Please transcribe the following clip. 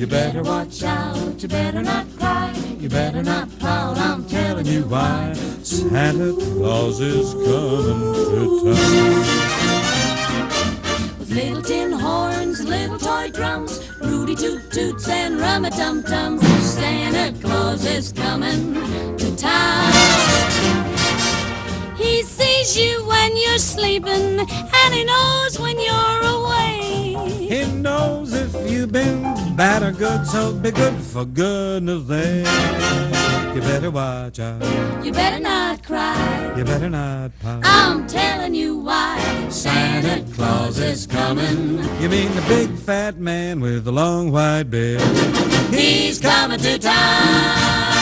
You better watch out, you better not cry, you better not pout, I'm telling you why. Santa Claus is coming to town. With little tin horns, little toy drums, Rudy Toot Toots and Rum-a-Tum-Tums, Santa Claus is coming to town. He sees you when you're sleeping, and he knows when you're away. He knows if you've been bad or good, so be good for goodness sake. You better watch out, you better not cry, you better not pout, I'm telling you why. Santa Claus is coming. You mean the big fat man with the long white beard? He's coming to town.